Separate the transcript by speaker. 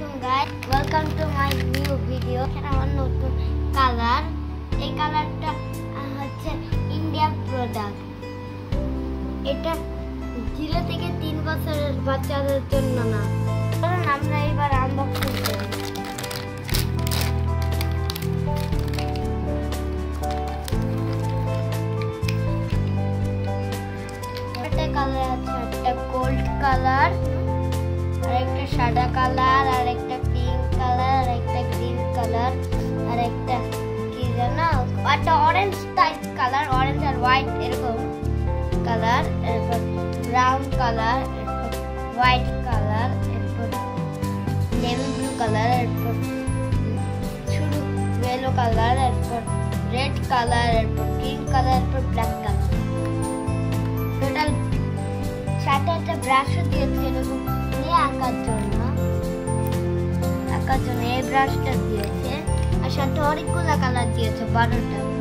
Speaker 1: Assalamualaikum guys, welcome to my new video. এখানে আমার নতুন কালার, এই কালারটা হচ্ছে ইন্ডিয়ান প্রোডাক্ট। এটা 0 থেকে 3 বছরের বাচ্চাদের জন্য না। চলুন আমরা এবার আনবক্সিং করি। একটা কালার আছে, একটা গোল্ড কালার, আর একটা সাদা কালার, আর একটা পিঙ্ক কালার, আর একটা গ্রিন কালার, আর একটা কি জানো, একটা অরেঞ্জ টাইপ কালার, অরেঞ্জ আর হোয়াইট এরকম কালার, এরপর ব্রাউন কালার, এরপর হোয়াইট কালার, এরপর নেভি ব্লু কালার, এরপর শুরু ইয়েলো কালার, এরপর রেড কালার, এরপর গ্রিন কালার, এরপর ব্ল্যাক কালার। টোটাল সাথে একটা ব্রাশও দিয়েছে এরকম নিয়ে আঁকার জন্য এই ব্রাশটা দিয়েছে, আর সাথে অনেকগুলো কালার দিয়েছে, 12টা।